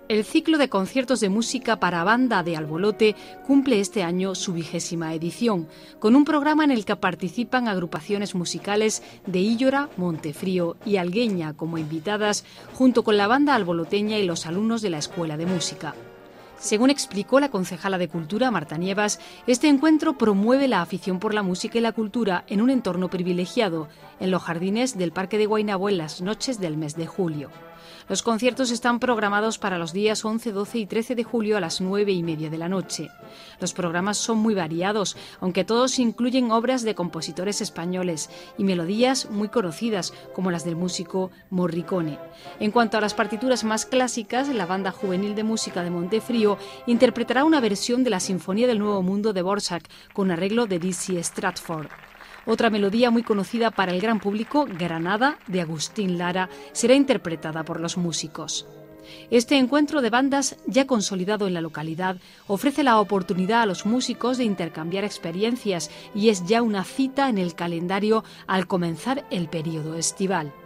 El ciclo de conciertos de música para banda de Albolote cumple este año su 20ª edición, con un programa en el que participan agrupaciones musicales de Illora, Montefrío y Algueña como invitadas, junto con la banda alboloteña y los alumnos de la Escuela de Música. Según explicó la concejala de Cultura, Marta Nievas, este encuentro promueve la afición por la música y la cultura en un entorno privilegiado, en los jardines del Parque de Guaynabo en las noches del mes de julio. Los conciertos están programados para los días 11, 12 y 13 de julio a las 9:30 de la noche. Los programas son muy variados, aunque todos incluyen obras de compositores españoles y melodías muy conocidas, como las del músico Morricone. En cuanto a las partituras más clásicas, la Banda Juvenil de Música de Montefrío interpretará una versión de la Sinfonía del Nuevo Mundo de Dvořák con arreglo de Dizzy Stratford. Otra melodía muy conocida para el gran público, Granada, de Agustín Lara, será interpretada por los músicos. Este encuentro de bandas, ya consolidado en la localidad, ofrece la oportunidad a los músicos de intercambiar experiencias y es ya una cita en el calendario al comenzar el periodo estival.